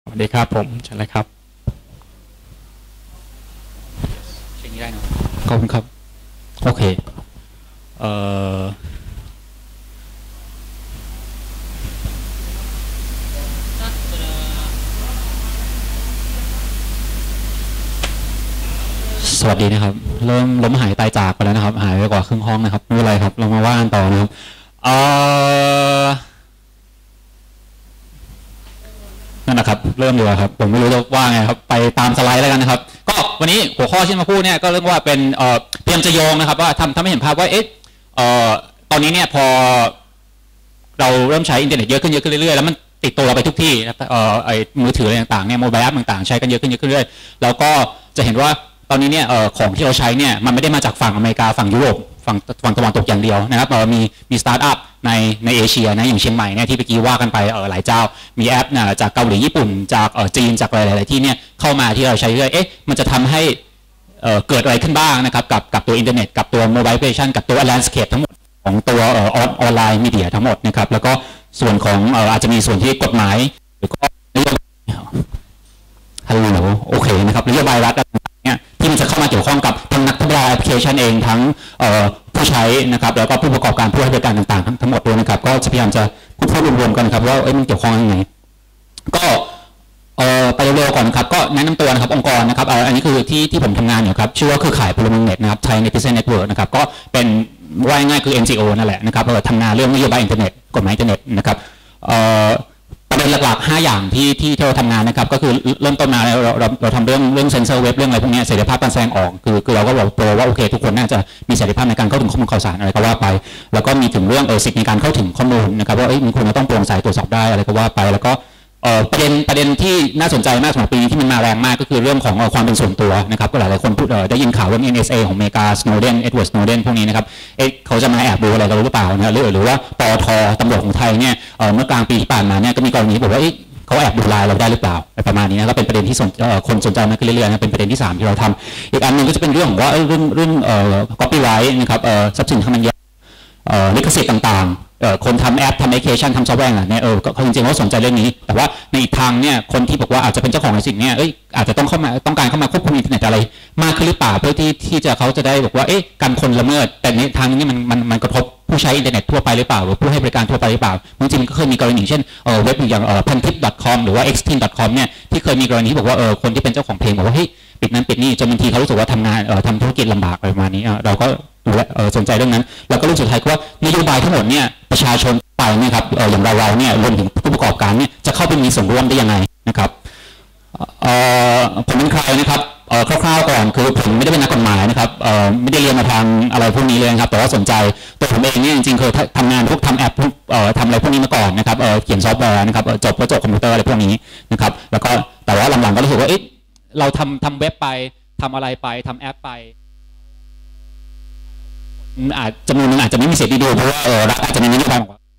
สวัสดีครับผมเชิญเลยครับเช่นนี้ได้เนาะขอบคุณครับโอเคเอ่อสวัสดีนะครับเริ่มล้มหายตายจากไปแล้วนะครับหายไปกว่าครึ่งห้องนะครับไม่เป็นไรครับเรามาว่ากันต่อนะครับเอ่อนั่นนะครับเริ่มดีกว่าครับผมไม่รู้จะว่าไงครับไปตามสไลด์แล้วกันนะครับก็วันนี้หัวข้อที่มาพูดเนี่ยก็เรียกว่าเป็นเตรียมจะโยงนะครับว่าทำให้เห็นภาพว่าเอ๊ะตอนนี้เนี่ยพอเราเริ่มใช้อินเทอร์เน็ตเยอะขึ้นเรื่อยๆแล้วมันติดตัวเราไปทุกที่ไอ้มือถืออะไรต่างๆเนี่ยโมบายแอปต่างๆใช้กันเยอะขึ้นเรื่อยๆแล้วก็จะเห็นว่าตอนนี้เนี่ยของที่เราใช้เนี่ยมันไม่ได้มาจากฝั่งอเมริกาฝั่งยุโรปฝั่งตะวันตกอย่างเดียวนะครับมีสตาร์ทอัพในเอเชียนะอย่างเชียงใหม่เนี่ยที่เมื่อกี้ว่ากันไปหลายเจ้ามีแอปจากเกาหลีญี่ปุ่นจากจีนจากหลายๆที่เนี่ยเข้ามาที่เราใช้เรื่อยมันจะทำให้เกิดอะไรขึ้นบ้างนะครับกับตัวอินเทอร์เน็ตกับตัวโมบายแอปพลิเคชันกับตัวแลนด์สเคปทั้งหมดของตัวออนไลน์มีเดียทั้งหมดนะครับแล้วก็ส่วนของอาจจะมีส่วนที่กฎหมายหรือก็นโยบายฮัลโหลโอเคนะครับนโยบายรัฐเนี่ยที่มันจะเข้ามาเกี่ยวข้องกับทั้งนักพัฒนาแอปพลิเคชันเองทั้งผู้ใช้นะครับแล้วก็ผู้ประกอบการผู้ให้บริการต่างๆทั้งหมดด้วยนะครับก็จะพยายามจะพูดรวมๆกันนะครับว่ามันเกี่ยวข้องยังไงก็ไปเร็วๆก่อนนะครับก็แนะนำตัวนะครับองค์กรนะครับอันนี้คือที่ผมทำงานอยู่ครับชื่อว่าคือขายพลเมืองเน็ตนะครับ Thai Netizen Network นะครับก็เป็นว่าง่ายคือ NGO นั่นแหละนะครับทำงานเรื่องนโยบายอินเทอร์เน็ตกฎหมายอินเทอร์เน็ตนะครับประเด็นหลักๆ5อย่างที่เราทำงานนะครับก็คือเริ่มต้นมาเราทำเรื่องเซนเซอร์เว็บเรื่องอะไรพวกนี้เสรีภาพการแสดงออกคือเราก็บอกตัวว่าโอเคทุกคนน่าจะมีเสรีภาพในการเข้าถึงข้อมูลข่าวสารอะไรก็ว่าไปแล้วก็มีถึงเรื่องสิทธิในการเข้าถึงข้อมูลนะครับว่ามันควรจะต้องโปร่งใสตรวจสอบได้อะไรก็ว่าไปแล้วก็ประเด็นที่น่าสนใจมากสำหรับปีนี้ที่มันมาแรงมากก็คือเรื่องของความเป็นส่วนตัวนะครับก็หลายๆคนพูดได้ยินข่าวเรื่อง NSA ของอเมริกา Snowden Edward Snowden พวกนี้นะครับเขาจะมาแอบดูอะไรเราหรือเปล่านะหรือว่าปอทตำรวจของไทยเนี่ยเมื่อกลางปีที่ผ่านมาเนี่ยก็มีกรณีบอกว่าเขาแอบดูไลน์เราได้หรือเปล่าประมาณนี้นะก็เป็นประเด็นที่คนสนใจมากขึ้นเรื่อยๆนะเป็นประเด็นที่3ที่เราทำอีกอันหนึ่งก็จะเป็นเรื่องของว่าเรื่องcopyright นะครับทรัพย์สินทางปัญญาลิขสิทธิ์ต่างๆคนทำแอปทำแอปพลิเคชันทำซอฟต์แวร์เนี่ยเขาจริงๆเขาสนใจเรื่องนี้แต่ว่าในอีกทางเนี่ยคนที่บอกว่าอาจจะเป็นเจ้าของในสิ่งนี้อาจจะต้องการเข้ามาควบคุมอินเทอร์เน็ตอะไรมากขึ้นหรือเปล่าเพื่อที่เขาจะได้บอกว่าการคนละเมิดแต่ในทางนี้มันกระทบผู้ใช้อินเทอร์เน็ตทั่วไปหรือเปล่าหรือผู้ให้บริการทั่วไปหรือเปล่าจริงๆก็เคยมีกรณีเช่นเว็บอย่างพันทิป .com หรือว่า xtin.com เนี่ยที่เคยมีกรณีบอกว่าคนที่เป็นเจ้าของเพลงบอกว่าปิดนั้นปิดนี่จนบางทีเขารู้สึกว่าทำงานทำธุรกิจลำบากอะไรประมาณนี้เราก็สนใจเรื่องนั้นแล้วก็เรื่องสุดท้ายก็ว่านโยบายทั้งหมดเนี่ยประชาชนไปเนี่ยครับอย่างเราเนี่ยรวมถึงผู้ประกอบการเนี่ยจะเข้าไปมีส่วนร่วมได้ยังไงนะครับผมเป็นใครนะครับคร่าวๆก่อนคือผมไม่ได้เป็นนักกฎหมายนะครับไม่ได้เรียนมาทางอะไรพวกนี้เลยครับแต่ว่าสนใจตัวผมเองเนี่ยจริงๆเคยทำงานพวกทำแอปทำอะไรพวกนี้มาก่อนนะครับเขียนซอฟต์แวร์นะครับจบคอมพิวเตอร์อะไรพวกนี้นะครับแล้วก็แต่ว่าหลังๆก็รู้สึกว่าเราทำเว็บไปทำอะไรไปทำแอปไปอาจจำนวนนึงอาจจะไม่มีเสรีดูเพราะว่ารัฐอาจจะมีนโยบายของ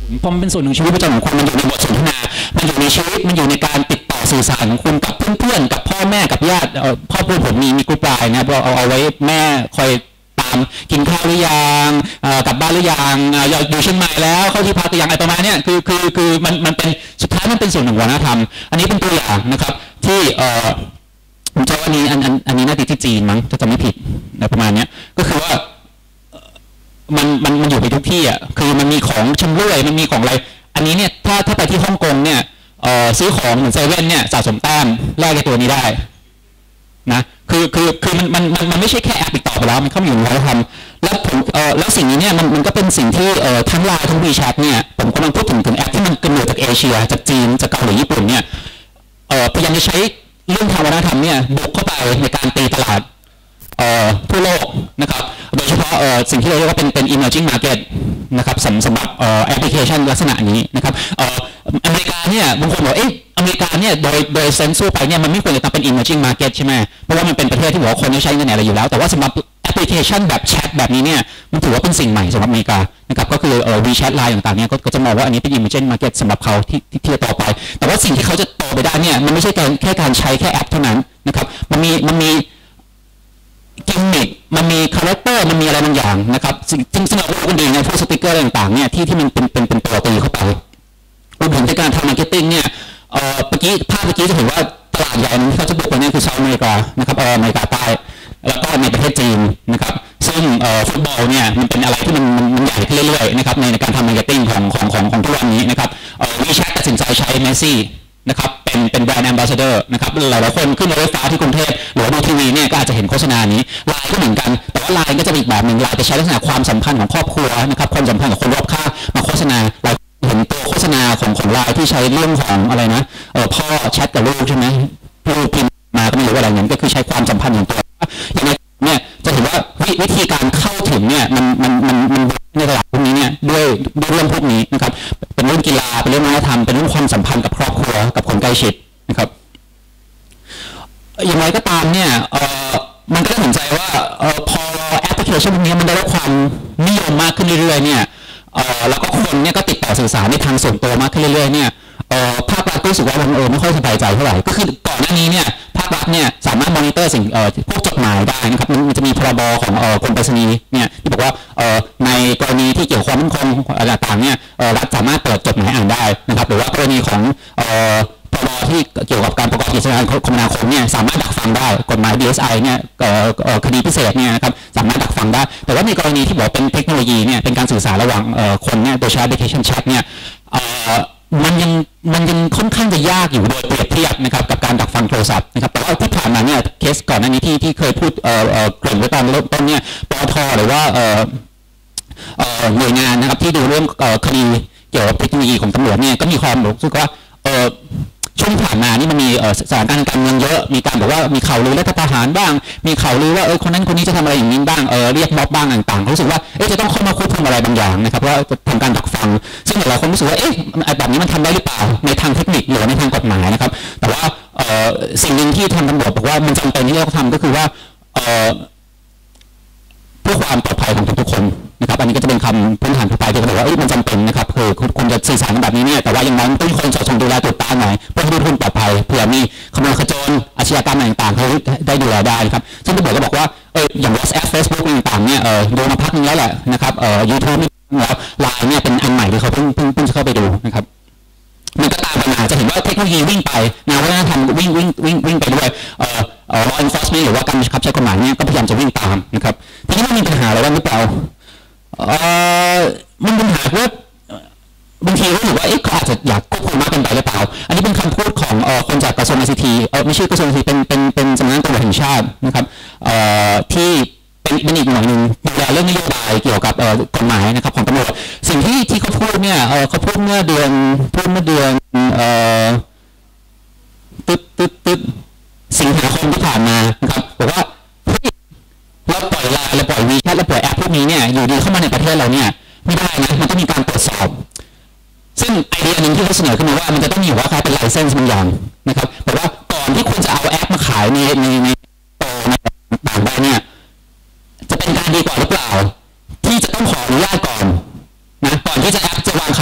พอมันเป็นส่วนหนึ่งชีวิตประจำของคุณมันอยู่ในบทสนทนามันอยู่ในชีวิตมันอยู่ในการติดต่อสื่อสารของคุณกับเพื่อนๆกับพ่อแม่กับญาติครอบครัวผมมีกลุ่มไลน์นะครับเอาไว้แม่คอยตามกินข้าวหรือยังกลับบ้านหรือยังอยู่เชียงใหม่แล้วเข้าที่พักหรือยังอะไรประมาณนี้คือมันเป็นสุดท้ายมันเป็นส่วนหนึ่งวัฒนธรรมอันนี้เป็นตัวอย่างนะครับที่ผมจำว่าอันนี้น่าจะที่จีนมั้งจะไม่ผิดประมาณนี้ก็คือว่ามันอยู่ไปทุกที่อ่ะคือมันมีของชำร่วยมันมีของอะไรอันนี้เนี่ยถ้าไปที่ฮ่องกงเนี่ยซื้อของเหมือนเซเว่นเนี่ยสะสมแต้มแลกในตัวนี้ได้นะคือมันไม่ใช่แค่แอปติดต่อไปแล้วมันเข้ามาอยู่ในวัฒนธรรมแล้วสิ่งนี้เนี่ยมันก็เป็นสิ่งที่ทั้งไลน์ทั้ง WeChat เนี่ยผมกำลังพูดถึงแอปที่มันกำเนิดจากเอเชียจากจีนจากเกาหลีญี่ปุ่นเนี่ยพยายามจะใช้เรื่องทางวัฒนธรรมเนี่ยบุกเข้าไปในการตีตลาดทั่วโลกนะครับโดยเฉพาะสิ่งที่เราเรียกว่าเป็น emerging market นะครับสำหรับแอปพลิเคชันลักษณะนี้นะครับอเมริกาเนี่ยบางคนบอกอเมริกาเนี่ยโดยเซนส์ทั่วไปเนี่ยมันไม่ควรจะต้องเป็น emerging market ใช่ไหมเพราะว่ามันเป็นประเทศที่บอกว่าคนใช้อินเทอร์เน็ตอะไรอยู่แล้วแต่ว่าสำหรับแอปพลิเคชันแบบแชทแบบนี้เนี่ยมันถือว่าเป็นสิ่งใหม่สำหรับอเมริกานะครับก็คือWeChat Line ต่างๆเนี่ยก็จะมองว่าอันนี้เป็น emerging market สำหรับเขาที่จะต่อไปแต่ว่าสิ่งที่เขาจะโตไปได้เนี่ยมันไม่ใช่แค่การใช้แค่แอปเท่านั้นนะครับมันมีกิมมิคมันมีคาแรคเตอร์มันมีอะไรบางอย่างนะครับซึ่งเราพูดกันดีในพวกสติกเกอร์ต่างๆเนี่ยที่มันเป็นตัวตีเข้าไปรวมถึงในการทำมาร์เก็ตติ้งเนี่ยเมื่อกี้จะเห็นว่าตลาดใหญ่ที่เขาจะบุกไปเนี่ยคือสหรัฐอเมริกานะครับอเมริกาใต้แล้วก็ในประเทศจีนนะครับซึ่งฟุตบอลเนี่ยมันเป็นอะไรที่มันใหญ่ขึ้นเรื่อยๆนะครับในการทำมาร์เก็ตติ้งของทุกวันนี้นะครับWeChatตัดสินใจใช้เมสซี่นะครับเป็นแบรนด์แอมบาสเดอร์นะครับหลายๆคนขึ้นรถไฟฟ้าที่กรุงเทพหรือดูทีวีเนี่ยก็อาจจะเห็นโฆษณานี้ไลน์ก็เหมือนกันแต่ว่าไลน์ก็จะเป็นอีกแบบหนึ่งไลน์จะใช้ลักษณะความสัมพันธ์ของครอบครัวนะครับความสัมพันธ์กับคนรอบข้างมาโฆษณาเราเห็นตัวโฆษณาของไลน์ที่ใช้เรื่องของอะไรนะพ่อแชทกับลูกใช่ไหมลูกพิมพ์มาก็ไม่รู้อะไรเงี้ยก็คือใช้ความสัมพันธ์อย่างตัวอย่างนี้เนี่ยจะเห็นว่าวิธีการเข้าถึงเนี่ยมันในตลาดพวกนี้เนี่ยด้วยเรื่องพวกนี้นะครับเป็นเรื่องกีฬาเป็นเรื่องวัฒนธรรมเป็นเรื่องความสัมพันธ์กับครอบครัวกับคนใกล้ชิดนะครับอย่างไรก็ตามเนี่ยมันก็ต้องสนใจว่าพอแอปพลิเคชันพวกนี้มันได้รับความนิยมมากขึ้นเรื่อยๆเนี่ยแล้วก็คนเนี่ยก็ติดต่อสื่อสารในทางส่วนตัวมากขึ้นเรื่อยๆเนี่ยภาครัฐก็รู้สึกว่าไม่ค่อยสบายใจเท่าไหร่ก็คือก่อนหน้านี้เนี่ยภาครัฐเนี่ยสามารถมอนิเตอร์สิ่งพวกจดหมายได้นะครับมันจะมีพรบของกรมไปรษณีย์เนี่ยที่บอกว่าในกรณีที่เกี่ยวกับความมั่นคงต่างๆเนี่ยรัฐสามารถเปิดจดหมายอ่านได้นะครับหรือว่ากรณีของพรบที่เกี่ยวกับการประกอบกิจการคมนาคมเนี่ยสามารถดักฟังได้กฎหมาย DSI เนี่ยคดีพิเศษเนี่ยนะครับสามารถดักฟังได้แต่ว่าในกรณีที่บอกเป็นเทคโนโลยีเนี่ยเป็นการสื่อสารระหว่างคนเนี่ยโดยใช้แอปพลิเคชันแชทเนี่ยมันยังค่อนข้างจะยากอยู่โดยเปรียบเทียบนะครับกับการดักฟังโทรศัพท์นะครับแต่ว่าที่ผ่านมาเนี่ยเคสก่อนหน้านี้ที่เคยพูดเกริ่นไว้ตอนเริ่มต้นเนี่ยปตท.หรือว่าหน่วยงานนะครับที่ดูเรื่องคดีเกี่ยวกับเทคโนโลยีของตำรวจเนี่ยก็มีความรู้สึกว่าช่วงผ่านมานี่มันมีสถานการณ์การเมืองเยอะมีการบอกว่ามีข่าวลือรัฐประหารบ้างมีข่าวลือว่าคนนั้นคนนี้จะทำอะไรอย่างนี้บ้างเรียกม็อบบ้างต่างๆรู้สึกว่าจะต้องเข้ามาควบคุมอะไรบางอย่างนะครับว่าจะทำการดักฟังซึ่งหลายคนรู้สึกว่าแบบนี้มันทำได้หรือเปล่าในทางเทคนิคหรือในทางกฎหมายนะครับแต่ว่าสิ่งหนึ่งที่ทางตำรวจบอกว่ามันจำเป็นที่ต้องทำก็คือว่าเพื่อความปลอดภัยของทุกๆคนนะครับอันนี้ก็จะเป็นคำพื้นฐานทั่วไปที่เขาบอกว่ามันจำเป็นนะครับคือคุณจะสื่อสารแบบนี้เนี่ยแต่ว่าอย่างน้อยต้องมีคนสอดส่องดูแลตัวตาหน่อยเพื่อให้ทุกคนปลอดภัยเผื่อมีขโมยขโจรอาชญากรรมต่างๆเขาได้ดูแลได้ครับซึ่งตำรวจก็บอกว่าอย่าง WhatsApp Facebook ต่างๆเนี่ยดูมาพักนึงแล้วแหละนะครับYouTube แล้วไลน์เนี่ยเป็นอันใหม่ที่เขาเพิ่งเข้าไปดูนะครับมันก็ตามปัญหาจะเห็นว่าเทคโนโลยีวิ่งไปนะวัฒนธรรมวิ่งไปด้วยlaw enforcement หรือว่าการบังคับใช้กฎหมายเนี่ยก็พยายามจะวิ่งตามนะครับทีนี้มันมีปัญหาอะไรบ้างหรือเปล่ามันปัญหาว่าบางทีรู้สึกว่าเขาอาจจะอยากควบคุมมากเกินไปหรือเปล่าอันนี้เป็นคำพูดของคนจากกระทรวง ICT ไม่ใช่กระทรวง ICT เป็นสำนักงานตำรวจแห่งชาตินะครับที่เป็นอีกหน่วยหนึ่งดูแลเรื่องนโยบายเกี่ยวกับกฎหมายนะครับของตำรวจสิ่งที่เขาพูดเนี่ยเขาพูดเมื่อเดือนสิงหาคมที่ผ่านมานะครับบอกว่าเราปล่อยไลน์เราปล่อยWeChatเราปล่อยแอปพวกนี้เนี่ยอยู่ดีเข้ามาในประเทศเราเนี่ยไม่ได้นะมันต้องมีการตรวจสอบซึ่งไอเดียหนึ่งที่เขาเสนอขึ้นมาว่ามันจะต้องมีว่าใครเป็นไลเซนส์บางอย่างนะครับบอกว่าก่อนที่คุณจะเอาแอปมาขายในต่างๆได้เนี่ยจะเป็นการดีกว่าหรือเปล่าที่จะต้องขออนุญาตก่อนนะก่อนที่จะแอปจะวางขาย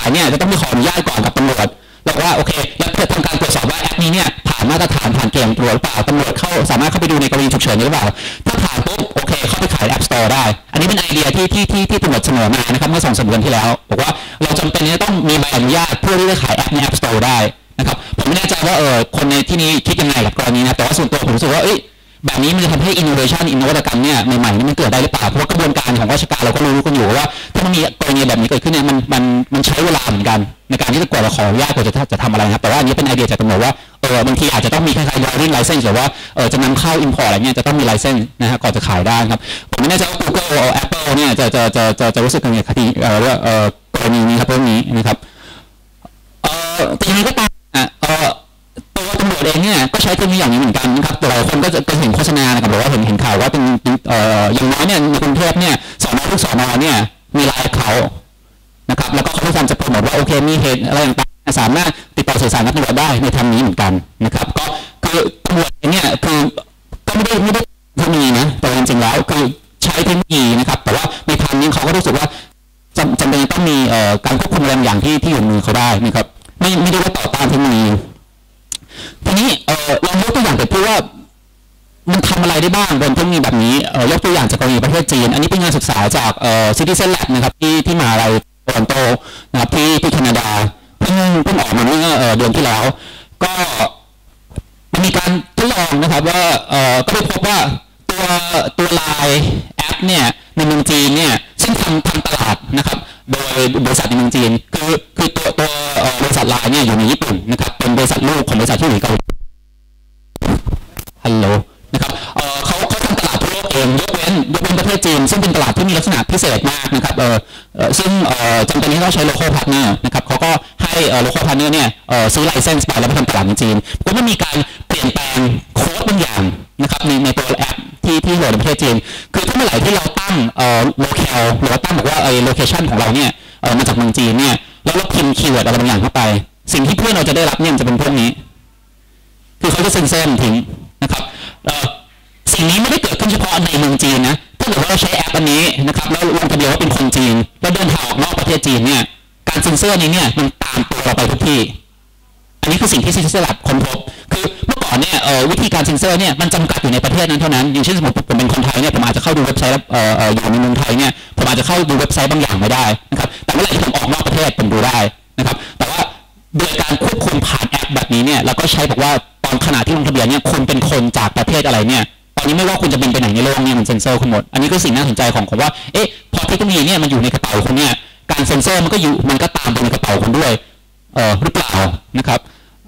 ายเนี่ยจะต้องมีขออนุญาตก่อนกับตำรวจบอกว่าโอเคแล้วเพื่อทำการตรวจสอบว่าแอปนี้เนี่ยผ่านมาตรฐานผ่านเกณฑ์ตรวจหรือเปล่าตำรวจสามารถเข้าไปดูในกรณีฉุกเฉินหรือเปล่าถ้าผ่านปุ๊บโอเคเข้าไปขาย App Store ได้อันนี้เป็นไอเดียที่ตำรวจเสนอมานะครับเมื่อ2-3 เดือนที่แล้วบอกว่าเราจำเป็นจะต้องมีใบอนุญาตเพื่อที่จะขายแอปใน App Store ได้นะครับผมไม่แน่ใจว่าคนในที่นี้คิดยังไงกับกรณีนะแต่ว่าส่วนตัวผมรู้สึกว่าแบบนี้มันจะทำให้ innovation นวัตกรรมเนี่ยใหม่ๆนี่มันเกิดได้หรือเปล่าเพราะว่ากระบวนการของราชการเราก็รู้กันอยู่ว่าถ้ามันมีกรณีแบบนี้เกิดขึ้นเนี่ยมันใช้เวลาเหมือนกันในการที่จะกว่าจะขออนุญาตกว่าจะทำอะไรครับแต่ว่าอันนี้เป็นไอเดียจากตำรวจว่าบางทีอาจจะต้องมีคล้ายๆ driving license หรือว่าจะนำเข้า import อะไรเนี่ยจะต้องมี license นะฮะก่อนจะขายได้ครับผมไม่แน่ใจว่า Google Apple เนี่ยจะรู้สึกยังไงคดีกรณีนี้ครับเรื่องนี้นะครับแต่ยังไงก็ตามตัวตำรวจเองเนี่ยก็ใช้เทคโนโลยีอย่างนี้เหมือนกันนะครับหลายคนก็จะเห็นโฆษณานะครับบอกว่าเห็นข่าวว่าเป็นอย่างน้อยเนี่ยในกรุงเทพเนี่ยสน.ทุกสน.เนี่ยมีไลน์เขานะครับแล้วก็เขาพยายามจะโปรโมทว่าโอเคมีเหตุอะไรต่างๆสามารถติดต่อสื่อสารกับตำรวจได้ในทางนี้เหมือนกันนะครับก็คือตำรวจเนี่ยคือก็ไม่ได้เทคโนโลยีนะแต่จริงๆแล้วคือใช้เทคโนโลยีนะครับแต่ว่าในทางนี้เขาก็รู้สึกว่าจำเป็นต้องมีการควบคุมอะไรอย่างที่อยู่ในมือเขาได้นะครับไม่ได้ว่าต่อต้านเทคโนโลยีทีนี้ลองยกตัวอย่างไปพูดว่ามันทำอะไรได้บ้างบนเทคโนโลยีแบบนี้ยกตัวอย่างจากกรณีประเทศจีนอันนี้เป็นงานศึกษาจากCitizen Lab นะครับที่มหาลัยโตรอนโตนะครับที่แคนาดาเพิ่งออกมาเมื่อเดือนที่แล้วก็มีการทดลองนะครับว่าก็ได้พบว่าตัวไลน์แอปเนี่ยในเมืองจีนเนี่ยซึ่งทำตลาดนะครับโดยบริษัทในเมืองจีนคือตัวบริษัทไลน์เนี่ยอยู่ในญี่ปุ่นนะครับเป็นบริษัทลูกของบริษัทที่อยู่ในเกาหลีฮัลโหลนะครับเขาทำตลาดทั่วโลกเองยกเว้นประเทศจีนซึ่งเป็นตลาดที่มีลักษณะพิเศษมากนะครับซึ่งจำเป็นที่ต้องใช้ local partner นะครับเขาก็ให้local partner เนี่ยซื้อ license ไปแล้วไปทำตลาดในจีนก็ไม่มีการเปลี่ยนแปลงโค้ดบางอย่างนะครับในตัวแอปที่โหลดในประเทศจีนคือถ้าเมื่อไหร่ที่เราตั้งlocale หรือว่าตั้งบอกว่าlocation ของเราเนี่ยมาจากเมืองจีนเนี่ยแล้วเราพิมพ์คีย์เวิร์ดอะไรบางอย่างเข้าไปสิ่งที่เพื่อนเราจะได้รับเนี่ยจะเป็นพวกนี้คือเขาจะเซ็นเซอร์ทิ้งนะครับสิ่งนี้ไม่ได้เกิดขึ้นเฉพาะในเมืองจีนนะถ้าเกิดว่าเราใช้แอปอันนี้นะครับแล้วลงทะเบียนว่าเป็นคนจีนแล้วเดินทางออกนอกประเทศจีนเนี่ยการเซ็นเซอร์นี้เนี่ยมันตามตัวเราไปทุกที่อันนี้คือสิ่งที่Citizen Labค้นพบคือเมื่อก่อนเนี่ยวิธีการเซ็นเซอร์เนี่ยมันจำกัดอยู่ในประเทศนั้นเท่านั้นอย่างเช่นสมมติผมเป็นคนไทยเนี่ยผมอาจจะเข้าดูเว็บไซต์อยู่ในเมืองไทยเนี่ยผมอาจจะเข้าดูเว็บไซต์บางอย่างไม่ได้นะครับแต่เมื่อไหร่ที่ผมออกนอกประเทศผมดูได้นะครับแต่ว่าโดยการควบคุมผ่านแอปแบบนี้เนี่ยแล้วก็ใช้บอกว่าตอนขณะที่ลงทะเบียนเนี่ยคุณเป็นคนจากประเทศอะไรเนี่ยตอนนี้ไม่ว่าคุณจะบินไปไหนในโลกเนี่ยมันเซ็นเซอร์คุณหมดอันนี้ก็สิ่งน่าสนใจของว่าพอเทคโนโลยีเนี่ยมันอยู่ในกระเป๋าคุณเนี่ยการเซ็นเซอร์มันก็ตามไปในกระเป๋าคุณด้วยหรือเปล่านะครับ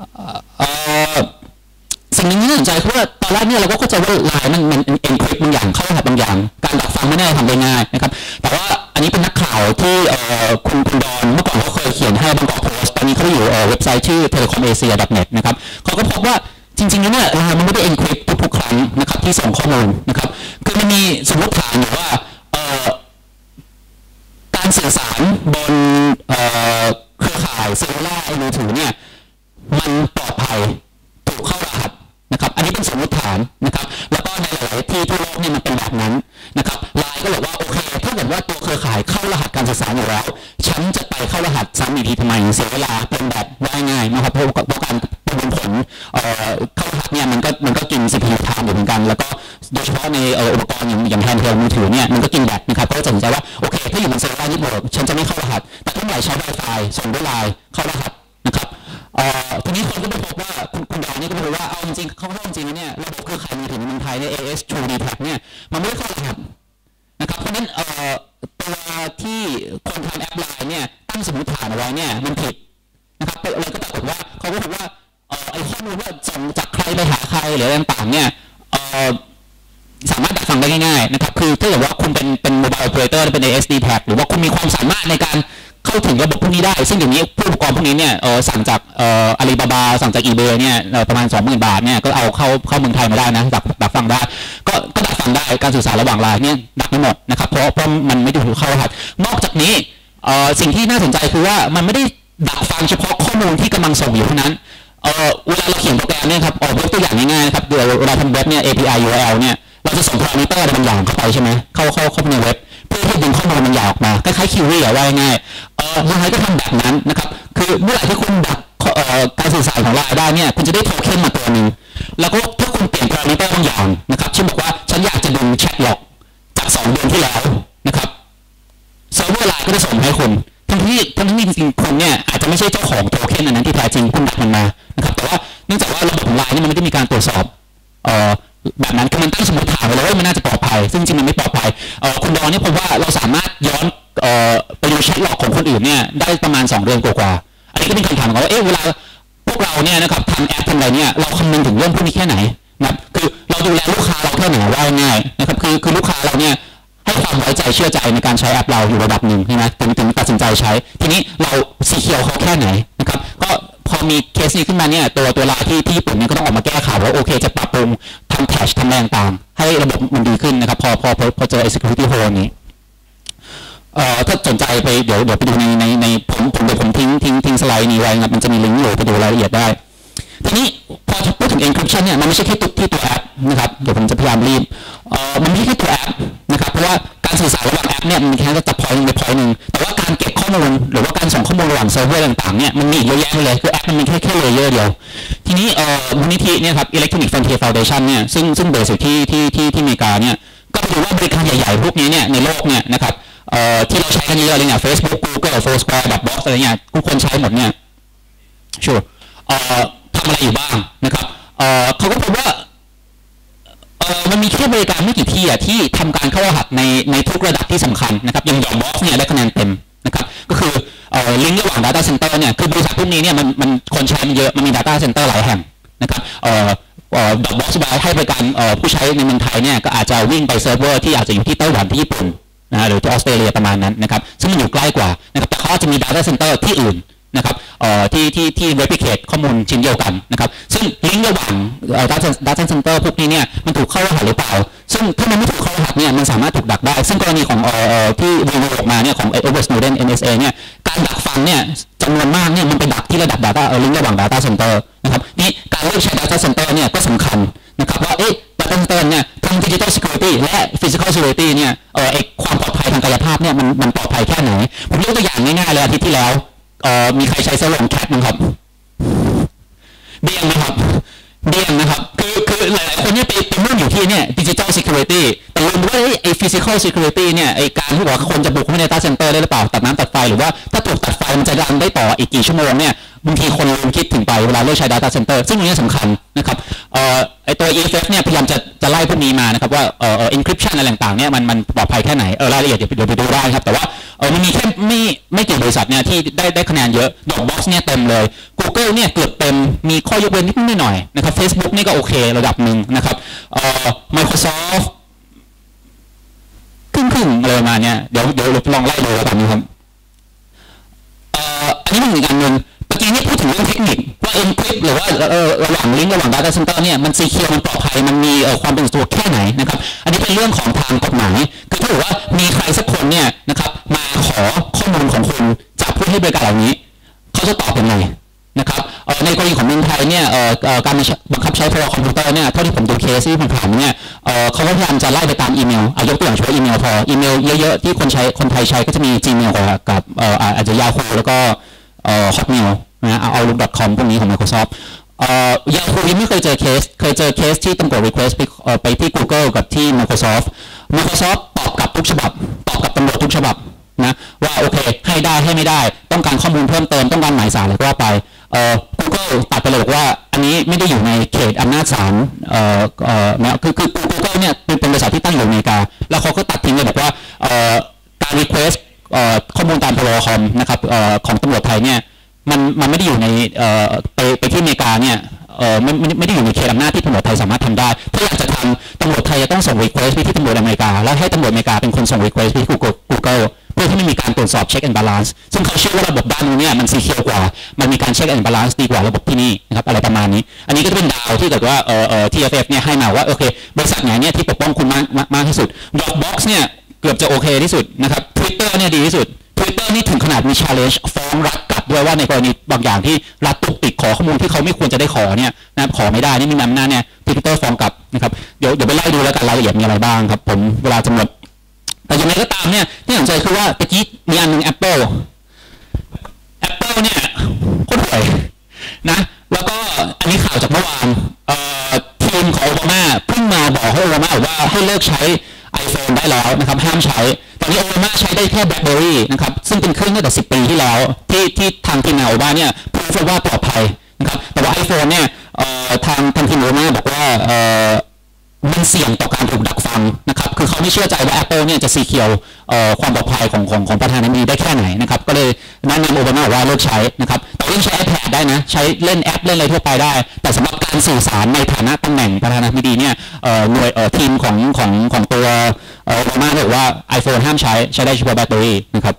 สิ่งนี้น่าสนใจคือว่าตอนแรกเนี่ยเราก็เข้าใจว่าไลน์มันเอ็นคริปต์บางอย่างเข้ารหัสบางอย่างการดักฟังไม่ได้ทำได้ง่ายนะครับแต่ว่าอันนี้เป็นนักข่าวที่คุณดอนเมื่อก่อนเขาเคยเขียนให้บางกอกโพสต์ตอนนี้เขาอยู่เว็บไซต์ชื่อ telecomasia.net นะครับเขาก็พบว่าจริงๆแล้วเนี่ยไลน์มันไม่ได้เอ็นคริปต์ทุกครั้งนะครับที่ส่งข้อมูลนะครับคือมันมีสมมติฐานอยู่ว่าการสื่อสารบนเครือข่ายเซลลูล่ามือถือเนี่ยมันปลอดภัยถูกเข้ารหัสนะครับอันนี้เป็นสมมติฐานนะครับแล้วก็ในหลายๆที่ทั่วโลกเนี่ยมันเป็นแบบนั้นนะครับไลน์ก็บอกว่าโอเคถ้าเกิดว่าตัวเครือข่ายเข้ารหัสการสื่อสารอยู่แล้วฉันจะไปเข้ารหัสซ้ำอีกทีทำไมเสียเวลาเป็นแบบง่ายๆนะครับเพราะการประมวลผลเข้ารหัสเนี่ยมันก็กิน CPU time อยู่เหมือนกันแล้วก็โดยเฉพาะในอุปกรณ์อย่างแฮนด์เฮลมือถือเนี่ยมันก็กินแบตนะครับก็จะตัดสินใจว่าโอเคถ้าอยู่บนเซิร์ฟเวอร์ญี่ปุ่นฉันจะไม่เข้ารหัสแต่ถ้าเมื่อไหร่ใช้ Wi-Fi ส่งด้วยไลน์เข้ารหัสนะครับทีนี้คนก็ไปพบว่าคุณดาวนี่ก็ไปพบว่าเอาจริงๆเขาจริงๆเนี่ยระบบเครือข่ายมือถือในเมืองไทยใน AS True d t a c เนี่ยมันไม่ได้เข้ารหัสนะครับเพราะฉะนั้นตัวที่คนทำแอปไลน์เนี่ยตั้งสมมติฐานเอาไว้เนี่ยมันผิดนะครับเลยก็ปรากฏว่าเขาก็พบว่าไอ้ข้อมูลว่าส่งจากใครไปหาใครหรืออะไรต่างๆเนี่ยสามารถดักฟังได้ง่ายๆนะครับคือถ้าเกิดว่าคุณเป็นโมบายโอเปอเรเตอร์เป็น ASD tag หรือว่าคุณมีความสามารถในการเข้าถึงระบบพวกนี้ได้ซึ่งอย่างนี้ผู้ประกอบพวกนี้เนี่ยสั่งจากอาลีบาบาสั่งจาก eBay เนี่ยประมาณ 20,000 บาทเนี่ยก็เอาเข้าเมืองไทยมาได้นะดักฟังได้ก็ดักฟังได้การสื่อสารระหว่างไลน์เนี่ยดักไม่หมดนะครับเพราะมันไม่ได้ถูกเข้ารหัสนอกจากนี้สิ่งที่น่าสนใจคือว่ามันไม่ได้ดักฟังเฉพาะข้อมูลที่กำลังส่งอยู่เท่านั้นเวลาเราเขียนโปรแกรมเนี่ยครับยกตัวอย่างง่ายๆนะครับเวลาทำเว็บเนี่ย API URL เนี่ยเราจะส่งพารามิเตอร์อะไรบางอย่างเข้าไปใช่ไหมเข้าไปในเว็บเพื่อที่ดึงข้อมูลมันยาวออกมาคล้ายๆคิวรี่ว่าง่ายไลน์ก็ทำแบบนั้นนะครับคือเมื่อไหร่ที่คุณดักการสื่อสารของไลน์ได้เนี่ยคุณจะได้โทเค็นมาตัวหนึ่งแล้วก็ถ้าคุณเปลี่ยนพารามิเตอร์บางอย่างนะครับเช่นบอกว่าฉันอยากจะดึงแชทล็อกจาก2 เดือนที่แล้วนะครับเซิร์ฟเวอร์ไลน์ก็จะส่งให้คุณทั้งที่จริงๆคุณเนี่ยอาจจะไม่ใช่เจ้าของโทเค็นอันนั้นที่แท้จริงคุณดักมันมานะครับแต่ว่าเนื่องจากว่าระบบของไลน์นี่มันไม่ได้มีการตรวจสอบแบบนั้นคือมันตั้งสมมติฐานไว้แล้วว่ามันน่าจะปลอดภัยซึ่งจริงมันไม่ปลอดภัยคุณดอนเนี่ยผมว่าเราสามารถย้อนไปดูแชทล็อกของคนอื่นเนี่ยได้ประมาณ2 เดือนกว่าๆอันนี้ก็เป็นคำถามว่าเวลาพวกเราเนี่ยนะครับทำแอปทำอะไรเนี่ยเราคำนึงถึงเรื่องพวกนี้แค่ไหนนะครับคือเราดูแลลูกค้าเราแค่ไหนว่าง่ายนะครับคือลูกค้าเราเนี่ยให้ความไว้ใจเชื่อใจในการใช้แอปเราอยู่ระดับหนึ่งใช่ไหมถึงตัดสินใจใช้ทีนี้เราซีเคียวเขาแค่ไหนนะครับก็พอมีเคสนี้ขึ้นมาเนี่ยตัวไลน์ที่ญี่ปุ่นเนี่ยก็ต้องออกมาแก้ข่าวว่าโอเคจะปรับปรุงทำแพทช์ทำแรงต่างให้ระบบมันดีขึ้นนะครับพอเจอ security hole นี้ถ้าสนใจไปเดี๋ยวไปดูในผมเดี๋ยวผมทิ้งสไลด์นี้ไว้นะครับมันจะมีลิงก์อยู่ไปดูรายละเอียดได้ทีนี้พอพูดถึง encryption เนี่ยมันไม่ใช่แค่ที่ตัวแอปนะครับเดี๋ยวผมจะพยายามรีบมันไม่ใช่แค่ตัวแอปนะครับเพราะว่าการสื่อสารระหว่างแอปเนี่ยมันแค่จะจับพอยต์ไปพอยต์นึงแต่ว่าการเก็บข้อมูลหรือว่าการส่งข้อมูลระหว่างเซิร์ฟเวอร์ต่างๆเนี่ยมันมีเยอะแยะเลยคือแอปมันมีแค่เลเยอร์เดียวทีนี้มูลนิธิเนี่ยครับ Electronic Frontier Foundation เนี่ยซึ่งเบสอยู่ที่อเมริกาเนี่ยก็ดูว่าบริการใหญ่ๆพวกนี้เนี่ยในโลกเนี่ยนะครับที่เราใช้กันเยอะเลยเนี่ย Facebook Google Foursquare Dropbox อะไรเนี่ยทุกคนใช้หมดเนี่ยชัวร์ทำอะไรอยู่บ้างนะครับเขาก็พบว่ามันมีแค่บริการไม่กี่ที่ที่ทำการเข้ารหัสในทุกระดับที่สำคัญนะครับอย่าง Dropbox เนี่ยได้คะแนนเต็มนะครับก็คือลิงก์ระหว่าง Data Center เนี่ยคือบริษัทพวกนี้เนี่ยมันคนใช้มันเยอะมันมี Data Center หลายแห่งนะครับDropbox ให้บริการผู้ใช้ในเมืองไทยเนี่ยก็อาจจะวิ่งไปเซิร์ฟเวอร์ที่อาจจะอยู่ที่ไต้หวันที่ญี่ปุ่นหรือที่ออสเตรเลียประมาณนั้นนะครับซึ่งมันอยู่ใกล้กว่านะครับแต่เขาอาจจะมี Data Center ที่อื่นนะครับที่ replicate ข้อมูลชิ้นเดียวกันนะครับซึ่งลิงก์ระหว่าง data center พวกนี้เนี่ยมันถูกเข้ารหัสหรือเปล่าซึ่งถ้ามันไม่ถูกเข้ารหัสเนี่ยมันสามารถถูกดักได้ซึ่งกรณีของที่รีวิวออกมาเนี่ยของ Edward Snowden NSA เนี่ยการดักฟังเนี่ยจำนวนมากเนี่ยมันไปดักที่ระดับ data ลิงก์ระหว่าง data center นะครับนี่การเลือกใช้ data center เนี่ยก็สำคัญนะครับว่าdata center เนี่ยทั้ง digital security และ physical security เนี่ยความปลอดภัยทางกายภาพเนี่ยมันปลอดภัยแค่ไหนผมยกตัวอย่างง่ายๆเลยอาทิตย์ที่แล้วมีใครใช้เซอร์เวอร์แคทมั้งครับเดี้ยงไหมครับเดี้ยงนะครับคือหลายๆคนเนี่ยไปมุ่งอยู่ที่เนี่ย digital security แต่ลืมว่าไอ้ physical security เนี่ยไอ้การที่บอกว่าคนจะบุกเข้าไปใน data center ได้หรือเปล่าตัดน้ำตัดไฟหรือว่าถ้าถูกตัดไฟมันจะรันได้ต่ออีกกี่ชั่วโมงเนี่ยบางทีคนลืมคิดถึงไปเวลาเลือกใช้ data center ซึ่งตรงนี้สำคัญนะครับไอ้ตัว EFF เนี่ยพยายามจะไล่พวกนี้มานะครับว่าencryption อะไรต่างๆเนี่ยมันปลอดภัยแค่ไหนรายละเอียดเดี๋ยวไปดูได้ครับแต่ว่ามันมีแค่ไม่กี่บริษัทเนี่ยที่ได้คะแนนเยอะ Dropbox เนี่ยเต็มเลย Google เนี่ยเกือบเต็มมีข้อยกเว้นนิดหน่อยนะครับ Facebook นี่ก็โอเคระดับหนึ่งนะครับMicrosoft ครึ่งอะไรประมาณเนี่ยเดี๋ยวลองไล่ดูแล้วกันนะครับอันนี้มันอีกอันหนึ่งเมื่อกี้นี่พูดถึงเรื่องเทคนิคว่า encrypt หรือว่าระหว่างลิงก์ระหว่าง data center เนี่ยมัน secure มันปลอดภัยมันมีความเป็นส่วนตัวแค่ไหนนะครับอันนี้เป็นเรื่องของทางกฎหมายคือถ้าเกิดว่ามีใครสักคนเนี่ยนะครับมาขอข้อมูลของคุณจากผู้ให้บริการเหล่านี้เขาจะตอบยังไงนะครับในกรณีของเมืองไทยเนี่ยการบังคับใช้พรบคอมพิวเตอร์เนี่ยเท่าที่ผมดูเคสที่ผ่านๆเนี่ยเขาพยายามจะไล่ไปตามอีเมลยกตัวอย่างเฉพาะอีเมลพออีเมลเยอะๆที่คนไทยใช้ก็จะมี Gmail กับอาจจะ Yahoo แล้วก็Hotmail นะ Outlook.com พวกนี้ของ Microsoft Yahoo ยังไม่เคยเจอเคสที่ตำรวจ request ไปที่ Google กับที่ Microsoft ตอบกลับทุกฉบับตอบกับตำรวจทุกฉบับนะว่าโอเคให้ได้ให้ไม่ได้ต้องการข้อมูลเพิ่มเติมต้องการหมายสารอะไรก็ว่าไปGoogle ตัดไปเลยบอกว่าอันนี้ไม่ได้อยู่ในเขตอำนาจศาลนะคือ Google เนี่ยเป็นบริษัทที่ตั้งอยู่อเมริกาแล้วเขาก็ตัดทิ้งเลยบอกว่าการ request ข้อมูลตามพรบคอมนะครับของตำรวจไทยเนี่ยมันไม่ได้อยู่ในไปที่อเมริกาเนี่ยไม่ได้อยู่ในเขตอำนาจที่ตำรวจไทยสามารถทำได้ถ้าอยากจะทำตำรวจไทยจะต้องส่ง request ไปที่ตำรวจอเมริกาแล้วให้ตำรวจอเมริกาเป็นคนส่ง request ไปที่ Google เพื่อที่ไม่มีการตรวจสอบ check and balance ซึ่งเขาเชื่อว่าระบบด้านนี้เนี่ยมัน secure กว่ามันมีการ check and balance ดีกว่าระบบที่นี่นะครับอะไรประมาณนี้อันนี้ก็จะเป็นดาวที่เกิดว่าTFF เนี่ยให้มาว่าโอเคบริษัทไหนเนี่ยที่ปกป้องคุณมากที่สุด Dropbox เนี่ยเกือบจะโอเคที่สุดนะครับ Twitter เนี่ยดีที่สุด Twitter นี่ถึงขนาดมี challenge ฟ้องรัฐกลับด้วยว่าในกรณีบางอย่างที่รัฐตุกติกขอข้อมูลที่เขาไม่ควรจะได้ขอเนี่ยนะขอไม่ได้นี่มีอำนาจเนี่ย Twitter ฟ้องกลับนะครับเดี๋ยวไปไล่ดูแล้วกันรายละเอียดมีอะไรบ้างครับผมเวลาจะหมดแต่อย่างไรก็ตามเนี่ยที่สนใจคือว่าตะกี้มีอันหนึ่ง Apple เนี่ยโคตรห่วยนะแล้วก็อันนี้ข่าวจากเมื่อวานทีมของโอบามาเพิ่งมาบอกให้โอบามาว่าให้เลิกใช้ iPhone ได้แล้วนะครับห้ามใช้ตอนนี้โอบามาใช้ได้แค่ BlackBerry นะครับซึ่งเป็นเครื่องตั้งแต่10 ปีที่แล้วที่ทางทีมงานโอบามาเนี่ยพูดว่าปลอดภัยนะครับแต่ว่า iPhone เนี่ยทางทีมโอบามาบอกว่ามันเสี่ยงต่อการถูกดักฟังนะครับคือเขาไม่เชื่อใจว่า Apple เนี่ยจะซีเคียวความปลอดภัยของประธานาธิบดีได้แค่ไหนนะครับก็เลยแนะนำโอบามาว่าเลิกใช้นะครับแต่ยังใช้ iPad ได้นะใช้เล่นแอปเล่นอะไรทั่วไปได้แต่สำหรับการสื่อสารในฐานะตำแหน่งประธานาธิบดีเนี่ยหน่วยทีมของตัวโอบามาบอกว่า iPhone ห้ามใช้ได้เฉพาะแบตเตอรี่นะครับ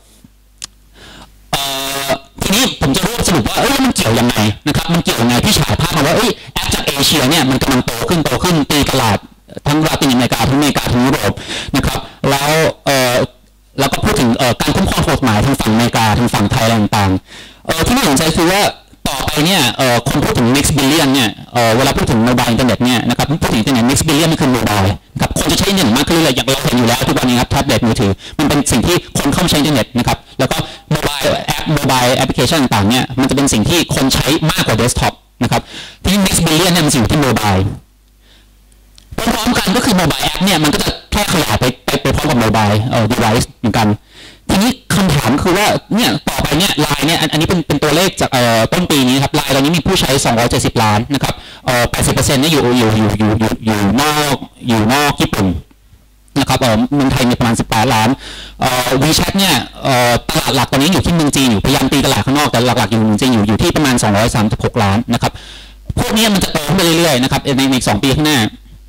ทีนี้ผมจะรวบสรุปว่ามันเกี่ยวยังไงนะครับมันเกี่ยวยังไงที่ฉายภาพมาว่าแอปจากเอเชียเนี่ยมันกำลังโตขึ้นตีตลาดทั้งลาตินอเมริกาทั้งอเมริกาทั้งยุโรปนะครับแล้วก็พูดถึงการคุ้มครองกฎหมายทางฝั่งอเมริกาทางฝั่งไทยอะไรต่างๆที่น่าสนใจคือว่าต่อไปเนี่ยคนพูดถึง next billion เนี่ยเวลาพูดถึงโมบายอินเทอร์เน็ตเนี่ยนะครับพูดถึงอินเทอร์เน็ต next billion นี่คือโมบายนะครับคนจะใช้อินเทอร์เน็ตมากขึ้นเรื่อยๆอย่างเราเห็นอยู่แล้วทุกวันนี้ครับแท็บเล็ตมือถือมันเป็นสิ่งที่คนเข้าใช้อินเทอร์เน็ตนะครับแล้วก็โมบายแอปพลิเคชันต่างๆเนี่ยมันจะเป็นสิ่งที่คนใช้มากกว่าเดสก์ท็อปนะครับที่ next billion เนี่ยมันอยู่ที่โมบายพร้อมๆกันก็คือโมบายแอปเนี่ยมันก็จะแค่ขยายไปพร้อมกับโมบายdevice เหมือนกันทีนี้คำถามคือว่าเนี่ยต่อไปเนี่ยไลน์เนี่ยอันนี้เป็นตัวเลขจากต้นปีนี้ครับไลน์ตอนนี้มีผู้ใช้270 ล้านนะครับ80%เนี่ยอยู่นอกญี่ปุ่นนะครับเมืองไทยมีประมาณ18 ล้านWeChat เนี่ยตลาดหลักตอนนี้อยู่ที่เมืองจีนอยู่พยายามตีตลาดข้างนอกแต่หลักๆอยู่เมืองจีนอยู่ที่ประมาณ236 ล้านนะครับพวกนี้มันจะโตขึ้นไปเรื่อยๆนะครับในอีก2 ปีข้างหน้า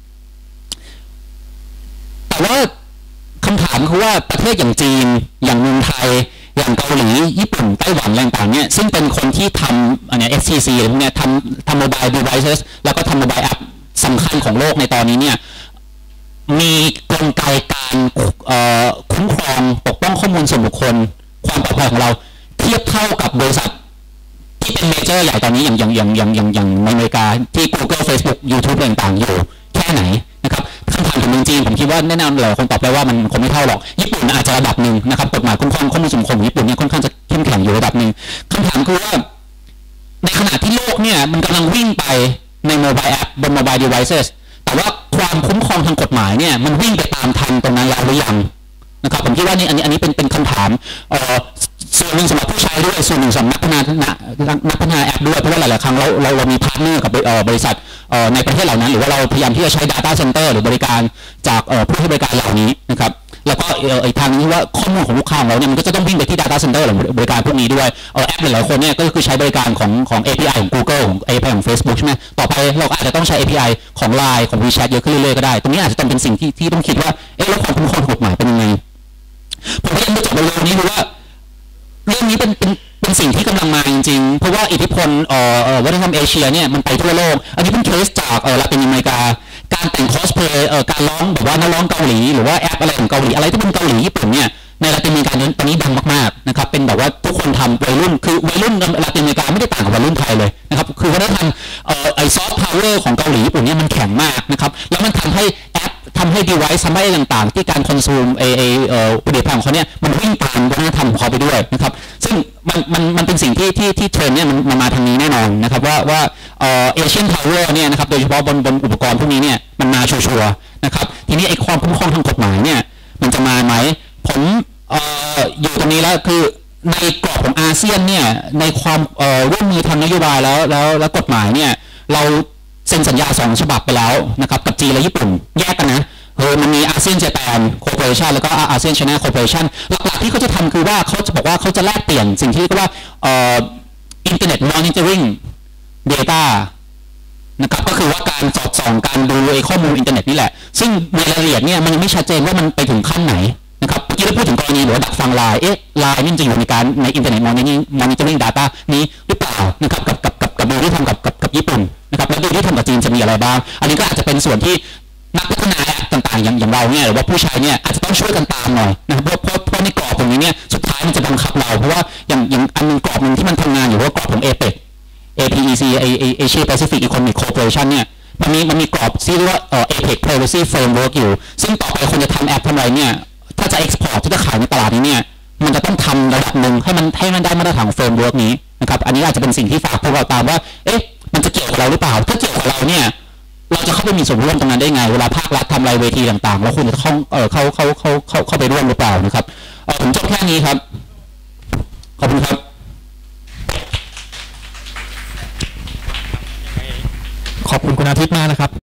แต่ว่าคำถามคือว่าประเทศอย่างจีนอย่างเมืองไทยอย่างเกาหลีญี่ปุ่นไต้หวันอะไรต่างๆเนี่ยซึ่งเป็นคนที่ทำอันนี้ FCC อะไรพวกนี้ทำ mobile devices แล้วก็ทำ mobile app สำคัญของโลกในตอนนี้เนี่ยมีกลไกการคุ้มครองปกป้องข้อมูลส่วนบุคคลความปลอดภัยของเราเทียบเท่ากับบริษัทที่เป็นเมเจอร์ใหญ่ตอนนี้อย่างในอเมริกาที่ Google Facebook YouTube ต่างๆอยู่แค่ไหนนะครับคำถามของเมืองจีนผมคิดว่าแน่นอนหลายคนตอบได้ว่ามันคงไม่เท่าหรอกญี่ปุ่นอาจจะระดับหนึ่งนะครับกฎหมายคุ้มครองข้อมูลส่วนบุคคลของญี่ปุ่นเนี่ยค่อนข้างจะเข้มแข็งอยู่ระดับหนึ่งคำถามคือว่าในขณะที่โลกเนี่ยมันกำลังวิ่งไปในโมบายแอปบน mobile devices แต่ว่าความคุ้มครองทางกฎหมายเนี่ยมันวิ่งไปตามทันตรงนั้นแล้วหรือยังนะครับผมคิดว่านี่อันนี้เป็นคำถามส่วนหนึ่งสำหรับผู้ใช้ด้วยส่วนหนึ่งสำหรับนักพัฒนาแอปด้วยเพราะว่าหลายๆครั้งเรามีพาร์ทเนอร์กับบริษัทในประเทศเหล่านั้นหรือว่าเราพยายามที่จะใช้ Data Center หรือบริการจากผู้ให้บริการเหล่านี้นะครับแล้วก็อีกทางนี้ว่าข้อมูลของลูกค้าของเราเนี่ยมันก็จะต้องวิ่งไปที่ Data Center หรือบริการพวกนี้ด้วยแอปหลายๆคนเนี่ยก็คือใช้บริการของ API ของ Google ของ API ของ Facebook ใช่ไหมต่อไปเราอาจจะต้องใช้ API ของ Line ของ WeChat เยอะขึ้นเรื่อยๆก็ได้ตรงนี้อาจจะต้องเป็นสิ่งที่ต้องคิดว่าแล้วความคุ้มครองกฎหมายเป็นยังไงผมพยายามจะจบเร็วๆนี้ดูว่าเรื่องนี้เป็นสิ่งที่กำลังมาจริงๆเพราะว่าอิทธิพลวัฒนธรรมเอเชียเนี่ยมันไปทั่วโลกอันนี้เป็นเคสจากลาตินอเมริกาการแต่งคอสเพลย์การร้องแบบว่านักร้องเกาหลีหรือว่าแอปอะไรของเกาหลีอะไรที่เป็นเกาหลีญี่ปุ่นเนี่ยในลาตินอเมริกาตอนนี้ดังมากๆนะครับเป็นแบบว่าทุกคนทำวัยรุ่นคือวัยรุ่นลาตินอเมริกาไม่ได้ต่างกับวัยรุ่นไทยเลยนะครับคือวัฒนธรรมไอซอฟต์พาวเวอร์ของเกาหลีญี่ปุ่นเนี่ยมันแข็งมากนะครับแล้วมันทำให้แอปทำให้ device ทำให้ต่างๆที่การคอนซูมผลิตภัณฑ์ของเขาเนี่ยมันวิ่งตามวัฒนธรรมของเขาไปด้วยนะครับซึ่งมันเป็นสิ่งที่เทรนเนี่ยมันมาทางนี้แน่นอนนะครับว่าเอเชียนพาวเวอร์เนี่ยนะครับโดยเฉพาะบนอุปกรณ์พวกนี้เนี่ยมันมาชัวร์ๆนะครับทีนี้ไอ้ความคุ้มครองทางกฎหมายเนี่ยมันจะมาไหมผมอยู่ตรงนี้แล้วคือในกรอบของอาเซียนเนี่ยในความร่วมมือทางนโยบายแล้วกฎหมายเนี่ยเราเซ็นสัญญา2 ฉบับไปแล้วนะครับกับจีนและญี่ปุ่นแยกกันนะมันมีอาเซียนเจแปนคอร์ปอเรชันแล้วก็อาเซียนไชน่าคอร์ปอเรชันหลักๆที่เขาจะทำคือว่าเขาจะบอกว่าเขาจะแลกเปลี่ยนสิ่งที่เรียกว่าอินเทอร์เน็ตมอนิเตอร์ริงเดต้านะครับก็คือว่าการสอดส่องการดูข้อมูลอินเทอร์เน็ตนี่แหละซึ่งในรายละเอียดเนี่ยมันยังไม่ชัดเจนว่ามันไปถึงขั้นไหนนะครับเมื่อกี้เราพูดถึงกรณีหรือว่าดักฟังไลน์ไลน์นี่จะอยู่ในอินเทอร์เน็ตมอนิเตอร์ริง data นี้หรือเปล่านะครับกับดูที่ทำกับญี่ปุ่นนะครับแล้วดูที่ทำกับจีนจะมีอะไรบ้างอันนี้ก็อาจจะเป็นส่วนที่นักพัฒนาแอปต่างๆอย่างเราเนี่ยหรือว่าผู้ใช้เนี่ยอาจจะต้องช่วยกันตามหน่อยนะครับเพราะในกรอบตรงนี้เนี่ยสุดท้ายมันจะบังคับเราเพราะว่าอย่างอันนึงกรอบหนึ่งที่มันทำงานอยู่ว่ากรอบของ APEC Asia Pacific Economic Cooperation เนี่ยมันมีกรอบที่เรียกว่าAPEC Privacy Framework อยู่ซึ่งต่อไปคนจะทำแอปทำอะไรเนี่ยถ้าจะ export ที่จะขายในตลาดนี้เนี่ยมันจะต้องทำระดับหนึ่งให้มันได้มาตรฐานของเฟรมเวิร์กนี้นะครับอันนี้อาจจะเป็นสิ่งที่ฝากพวกเราตามว่ามันจะเกี่ยวกับเราหรือเปล่าถ้าเกี่ยวกับเราเนี่ยเราจะเข้าไปมีส่วนร่วมตรงนั้นได้ไงเวลาภาครัฐทำอะไรเวทีต่างๆแล้วคุณจะเข้าไปร่วมหรือเปล่านะครับผมจบแค่นี้ครับขอบคุณครับขอบคุณคุณอาทิตย์มากนะครับ